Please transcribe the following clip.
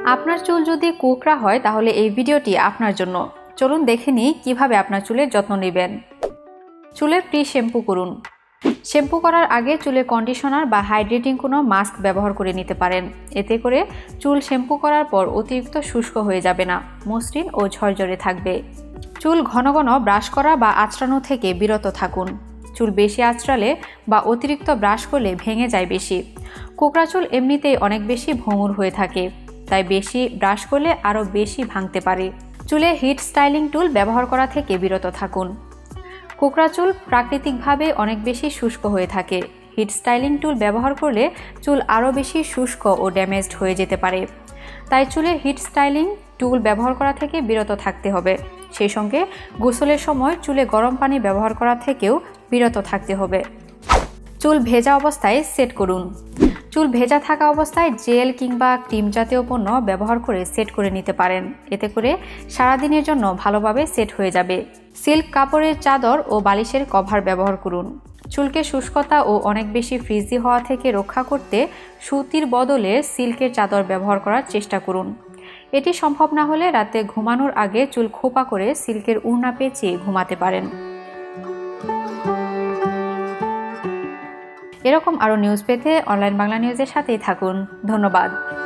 আপনার চুল যদি কোঁকড়া হয় তাহলে এই ভিডিওটি আপনার জন্য। চলুন দেখে নিই কিভাবে আপনার চুলের যত্ন নেবেন। চুলের প্রি শ্যাম্পু করুন। শ্যাম্পু করার আগে চুলে কন্ডিশনার বা হাইড্রেটিং কোনো মাস্ক ব্যবহার করে নিতে পারেন। এতে করে চুল শ্যাম্পু করার পর অতিরিক্ত শুষ্ক হয়ে যাবে না, মসৃণ ও ঝরঝরে থাকবে। চুল ঘন ঘন ব্রাশ করা বা আঁচড়ানো থেকে বিরত থাকুন। চুল বেশি আঁচড়ালে বা অতিরিক্ত ব্রাশ করলে ভেঙে যায় বেশি। কোঁকড়া চুল এমনিতেই অনেক বেশি ভঙ্গুর হয়ে থাকে, তাই বেশি ব্রাশ করলে আরও বেশি ভাঙতে পারে। চুলে হিট স্টাইলিং টুল ব্যবহার করা থেকে বিরত থাকুন। কোঁকড়া চুল প্রাকৃতিকভাবে অনেক বেশি শুষ্ক হয়ে থাকে। হিট স্টাইলিং টুল ব্যবহার করলে চুল আরও বেশি শুষ্ক ও ড্যামেজড হয়ে যেতে পারে। তাই চুলে হিট স্টাইলিং টুল ব্যবহার করা থেকে বিরত থাকতে হবে। সেই সঙ্গে গোসলের সময় চুলে গরম পানি ব্যবহার করা থেকেও বিরত থাকতে হবে। চুল ভেজা অবস্থায় সেট করুন। চুল ভেজা থাকা অবস্থায় জেল কিংবা ক্রিম জাতীয় পণ্য ব্যবহার করে সেট করে নিতে পারেন। এতে করে সারাদিনের জন্য ভালোভাবে সেট হয়ে যাবে। সিল্ক কাপড়ের চাদর ও বালিশের কভার ব্যবহার করুন। চুলকে শুষ্কতা ও অনেক বেশি ফ্রিজি হওয়া থেকে রক্ষা করতে সুতির বদলে সিল্কের চাদর ব্যবহার করার চেষ্টা করুন। এটি সম্ভব না হলে রাতে ঘুমানোর আগে চুল খোপা করে সিল্কের ওড়না পেঁচিয়ে ঘুমাতে পারেন। এরকম আরও নিউজ পেতে অনলাইন বাংলা নিউজের সাথেই থাকুন। ধন্যবাদ।